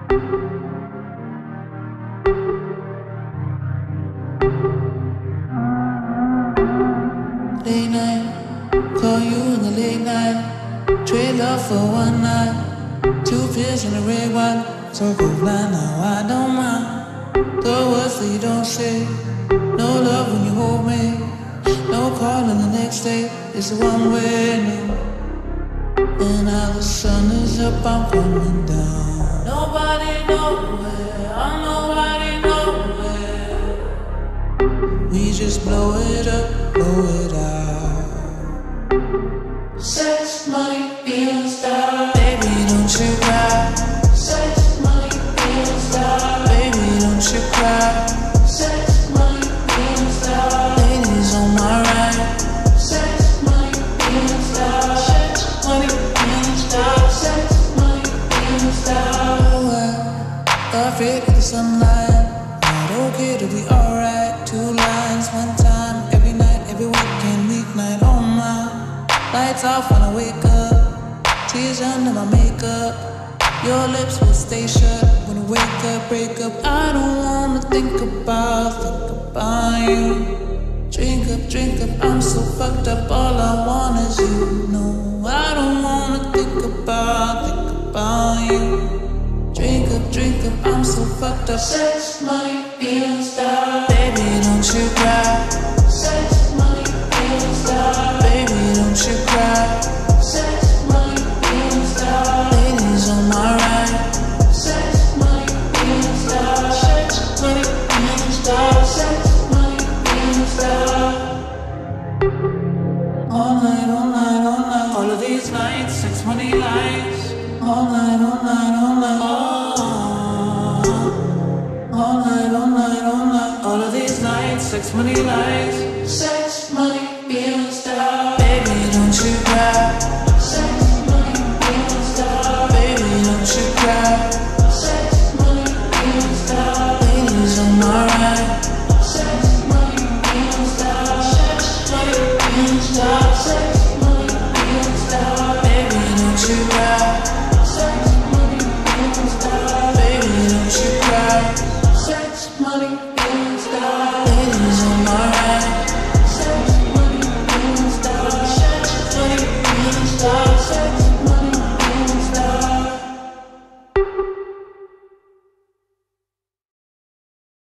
Late night, call you in the late night. Trade love for one night. 2 pills and a red wine. So go blind now, I don't mind. The words that you don't say. No love when you hold me. No calling the next day. It's a one-way no. And now the sun is up, I'm coming down. Nobody nowhere, I'm nobody nowhere. We just blow it up, blow it out. Sex, money, being a star. Baby, don't you cry. Sex, money, being a star. Baby, don't you cry. Sex, money, being a star. Ladies on my right. Sex, money, being a star. Sex, money, being a star. Sex, money, being a star. Oh, well, afraid of the sunlight. Not okay to be alright. 2 lines, 1 time, every night, every weekend, weeknight. Oh my, lights off when I wake up. Tears under my makeup. Your lips will stay shut when you wake up, break up. I don't wanna think about you. Drink up, I'm so fucked up. All I want is you. No, I don't wanna think about you. Drink up, I'm so fucked up. Sex, money, being a star. Baby, don't you cry. Sex, money, being a star. Baby, don't you cry. Sex, money, being a star. Ladies on my right. Sex, money, being a star. Sex, money, being a star. Sex, money, being a star. All night, all night, all night. All of these nights, sex, money, lies. All night, all night, all night. All night, all night, all night. All of these nights, sex, money, lies. Sex, money, being a star. Baby, don't you cry. Sex, money, being a star. Baby, don't you cry. Sex, money, being a star. Ladies on my right. Sex, money, being a star. Sex, money, being a star. Sex,